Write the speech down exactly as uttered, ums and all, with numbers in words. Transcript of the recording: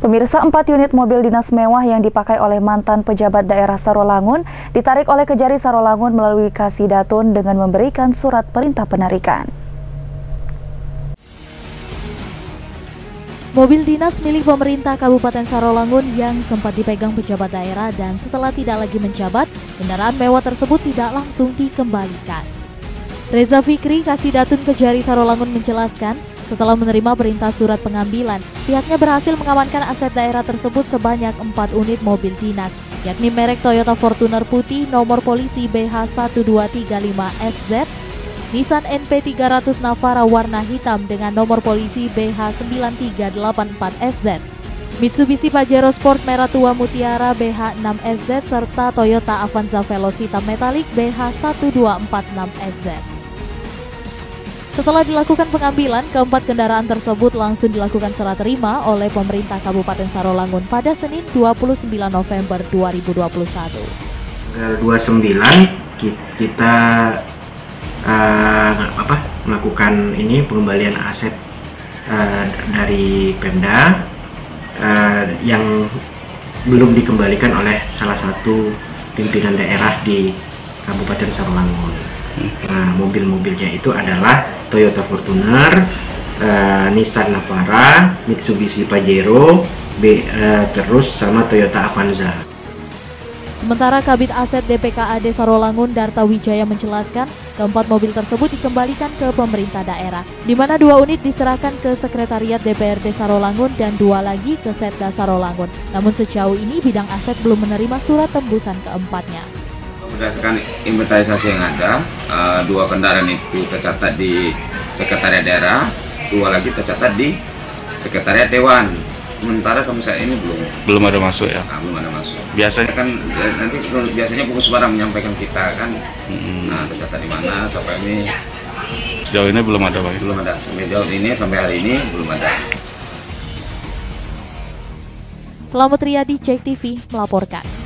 Pemirsa, empat unit mobil dinas mewah yang dipakai oleh mantan pejabat daerah Sarolangun ditarik oleh Kejari Sarolangun melalui Kasidatun dengan memberikan surat perintah penarikan. Mobil dinas milik pemerintah Kabupaten Sarolangun yang sempat dipegang pejabat daerah dan setelah tidak lagi menjabat, kendaraan mewah tersebut tidak langsung dikembalikan. Reza Fikri, Kasidatun Kejari Sarolangun menjelaskan, setelah menerima perintah surat pengambilan, pihaknya berhasil mengamankan aset daerah tersebut sebanyak empat unit mobil dinas, yakni merek Toyota Fortuner putih nomor polisi B H satu dua tiga lima S Z, Nissan N P tiga ratus Navara warna hitam dengan nomor polisi B H sembilan tiga delapan empat S Z, Mitsubishi Pajero Sport merah tua mutiara B H enam S Z, serta Toyota Avanza Veloz hitam metalik B H satu dua empat enam S Z. Setelah dilakukan pengambilan, keempat kendaraan tersebut langsung dilakukan serah terima oleh pemerintah Kabupaten Sarolangun pada Senin dua puluh sembilan November dua ribu dua puluh satu. Tanggal dua puluh sembilan kita uh, apa, melakukan ini pengembalian aset uh, dari Pemda uh, yang belum dikembalikan oleh salah satu pimpinan daerah di Kabupaten Sarolangun. Nah, mobil-mobilnya itu adalah Toyota Fortuner, uh, Nissan Navara, Mitsubishi Pajero, B, uh, terus sama Toyota Avanza. Sementara Kabid Aset D P K A D Sarolangun Darta Wijaya menjelaskan, keempat mobil tersebut dikembalikan ke pemerintah daerah, di mana dua unit diserahkan ke Sekretariat D P R D Sarolangun dan dua lagi ke Setda Sarolangun. Namun sejauh ini bidang aset belum menerima surat tembusan keempatnya. Berdasarkan inventarisasi yang ada, uh, dua kendaraan itu tercatat di Sekretariat Daerah, dua lagi tercatat di Sekretariat Dewan. Sementara sampai saat ini belum belum ada masuk ya. Nah, belum ada masuk. Biasanya kan ya, nanti biasanya Pungkus Barang menyampaikan kita kan. Hmm. Nah, tercatat di mana sampai ini sejauh ini belum ada, Pak. Belum ada. Sampai jauh ini sampai hari ini belum ada. Selamat Riyadi, Cek T V melaporkan.